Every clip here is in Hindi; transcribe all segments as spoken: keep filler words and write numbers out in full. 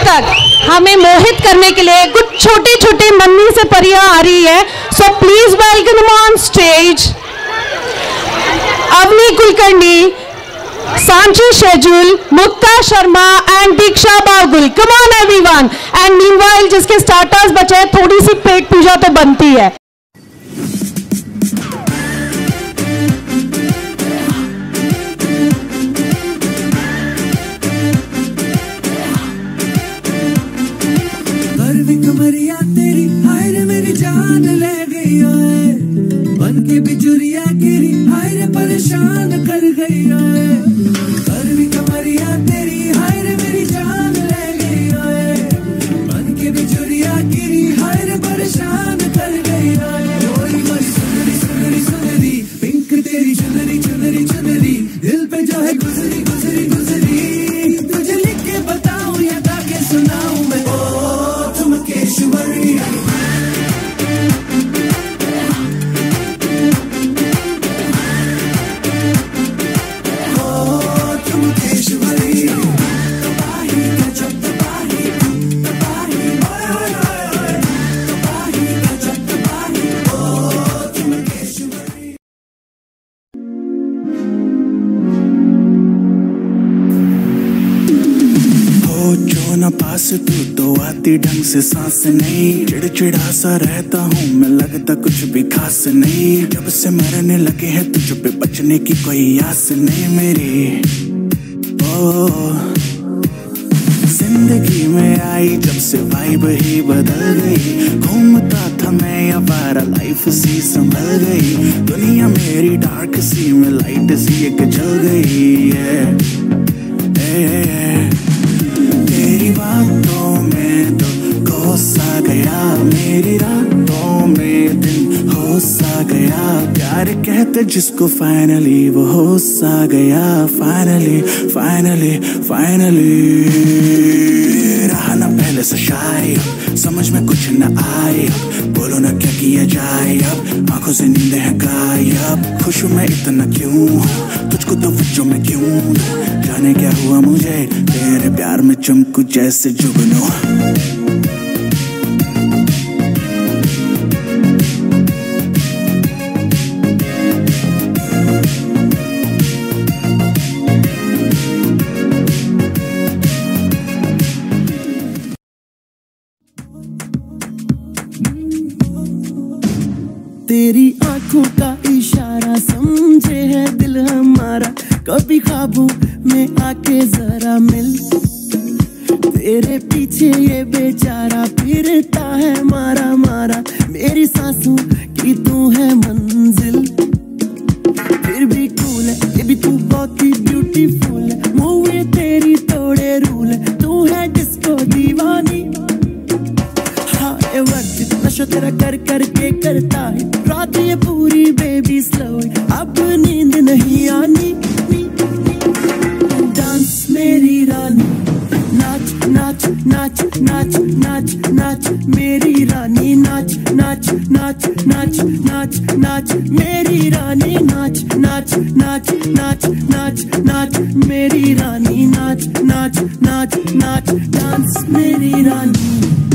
तक हमें मोहित करने के लिए कुछ छोटे छोटे मम्मी से परियां आ रही है। So please welcome on stage Avani Kulkarni, Sanchi Shejul, Mukta Sharma and Diksha Bagul. Come on everyone. And meanwhile जिसके starters बचे हैं, थोड़ी सी पेट पूजा तो बनती है। कमरिया तेरी हाय रे मेरी जान ले गई है, बन के बिजुरिया गिरी हाय रे परेशान कर गई है। करवी कमरिया तेरी हाय रे मेरी जान ले गई है, बन के बिजुरिया गिरी हाय रे परेशान कर गई है। ओरी मेरी सुंदरी सुंदरी सुंदरी पिंक तेरी चुनरी चुनरी चुनरी दिल पे जो है गुजरी गुजरी गुजरी, तुझे लिख के बताऊं या गा के सुनाऊं मैं ओ तुम केशवरी। पास तू तो आती ढंग से सांस नहीं, चिड़चिड़ा सा रहता हूँ मैं, लगता कुछ भी खास नहीं। जब से मरने लगे हैं तुझ पे बचने की कोई आस नहीं मेरी। ओ जिंदगी में आई जब से वाइब ही बदल गई, घूमता था मैं आवारा लाइफ सी संभल गई। दुनिया मेरी डार्क सी में लाइट सी एक जल गई है। ए, ए, ए, तेरी बातों में तो खो सा गया, मेरी रातों में दिन हो सा गया। प्यार कहते जिसको फाइनली वो हो सा गया। फाइनली फाइनली फाइनली रहा ना पहले से शायद, समझ में कुछ न आए, बोलो ना क्या किया जाए अब, आंखों से नींद है गायब। खुश मैं इतना क्यों, तुझको तो वजह में क्यों, जाने क्या हुआ मुझे तेरे प्यार में चमकू जैसे जुगनू। तेरी आंखों का इशारा समझे है दिल हमारा, कभी ख्वाबों में आके जरा मिल। तेरे पीछे ये बेचारा फिरता है मारा मारा, मेरी सांसों की तू है मंजिल। फिर भी कूल है ये भी तू बहुत ही ब्यूटीफुल है, मूवी तेरी तोड़े रूल है, तू है डिस्को दीवानी। हाँ ये वर्जित नशा तेरा कर कर के करता है, रात ये पूरी बेबी स्लो, अब नींद नहीं आनी। डांस मेरी रानी, नाच नाच नाच नाच नाच नाच मेरी रानी, नाच नाच नाच नाच नाच नाच मेरी रानी, नाच नाच नाच नाच नाच नाच मेरी रानी, नाच नाच नाच नाच डांस मेरी रानी।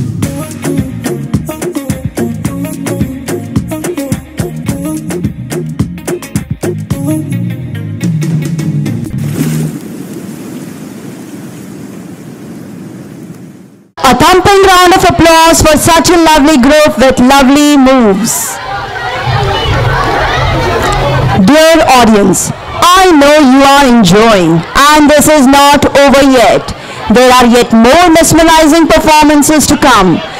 A thumping round of applause for such a lovely group with lovely moves. Dear audience, I know you are enjoying, and this is not over yet. There are yet more mesmerizing performances to come.